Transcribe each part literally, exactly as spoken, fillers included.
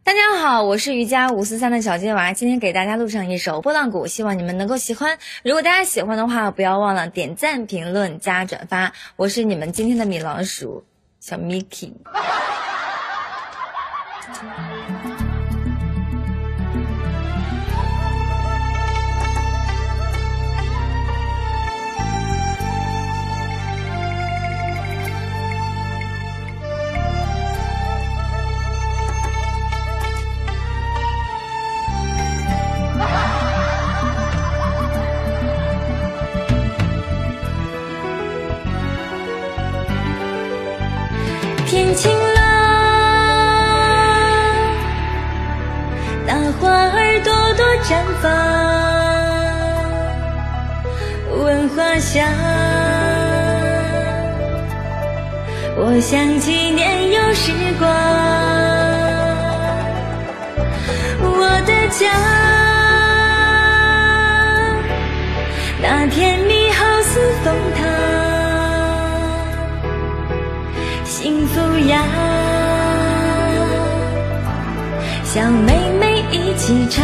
大家好，我是瑜伽五四三的小金娃，今天给大家录上一首波浪鼓，希望你们能够喜欢。如果大家喜欢的话，不要忘了点赞、评论、加转发。我是你们今天的米老鼠小 Miki。 天晴了，大花儿朵朵绽放，闻花香。我想起年幼时光，我的家，那甜蜜好似蜂糖，幸福呀，小妹妹一起唱。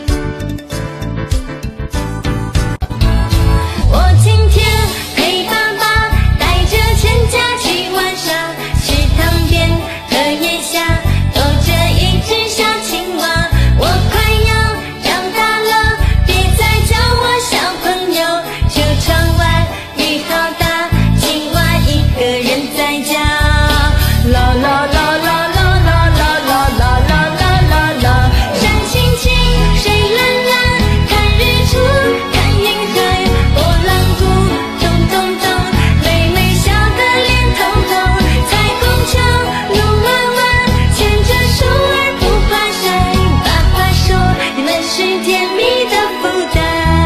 我今天陪爸爸带着全家去玩耍，池塘边荷叶下躲着一只小青蛙。我快要长大了，别再叫我小朋友，车窗外雨好大，青蛙一个人在家。啦啦啦啦啦啦啦啦啦啦啦啦啦，山青青，水蓝蓝，看日出，看云海，波浪鼓，咚咚咚，妹妹笑得脸通红。彩虹桥，路弯弯，牵着手儿不怕晒。爸爸说你们是甜蜜的负担。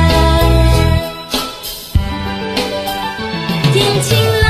天晴了，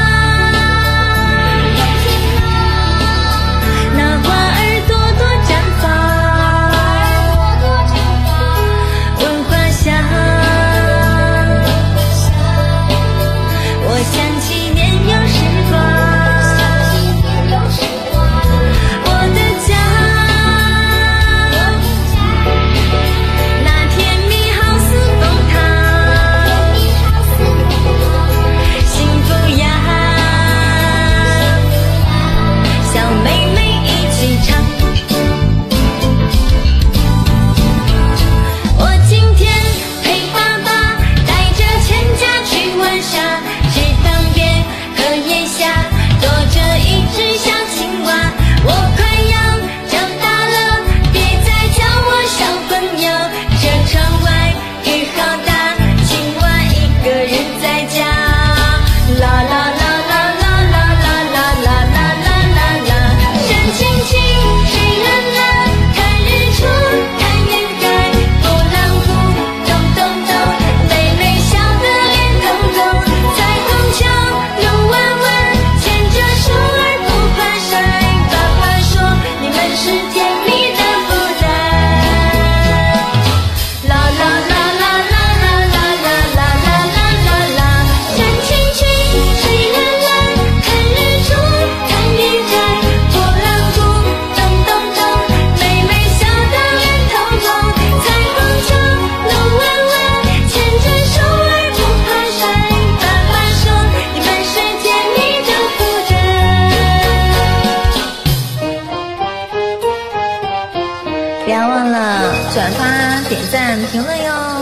不要忘了转发、点赞、评论哟。